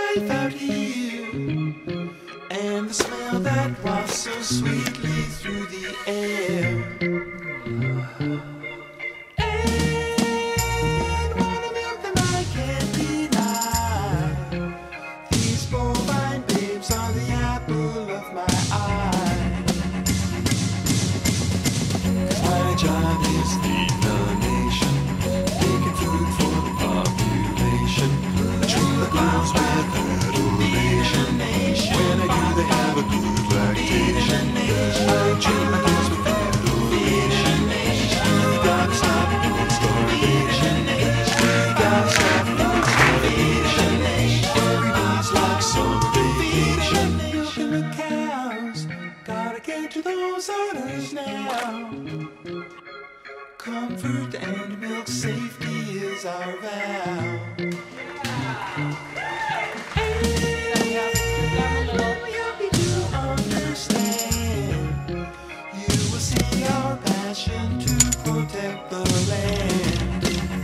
life out here, and the smell that wafts so sweetly through the air. And one of them I can't deny. These bovine babes are the apple of my eye. 'Cause my job is feeding the nation, making food for the population. I treat the clowns with adoration. When I do, they have a good lactation. I treat my kids with adoration. We gotta stop food starvation. We gotta stop food starvation. Every day's like summer vacation. Milking the cows, gotta get to those orders now. Comfort and milk safety is our vow. To protect the land.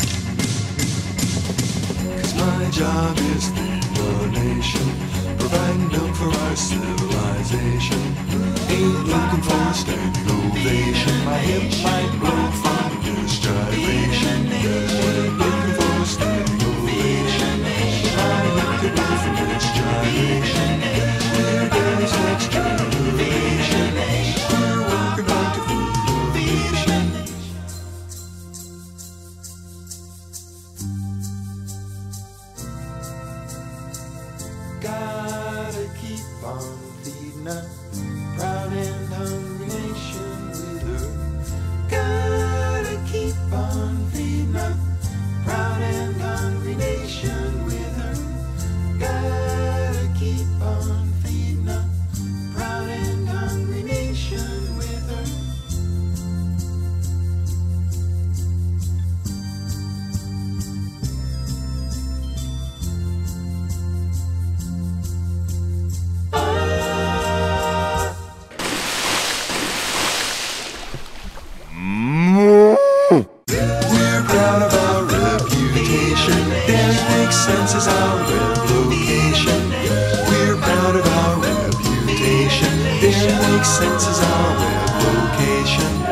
'Cause my job is feeding the nation, providing milk for our civilization. Ain't looking for a standing ovation. My hip might blow from this gyration. Ain't looking for a standing ovation. My hip could blow from this gyration. We're Daddy's next generation. We're working hard to feed. Gotta keep on feeding a proud and hungry nation with her. Gotta keep on feeding a proud and hungry nation with her. Gotta keep on feeding a proud and hungry nation with her. We're proud of our reputation. Dairy makes sense as our web location. We're proud of our reputation. Dairy makes sense as our web location.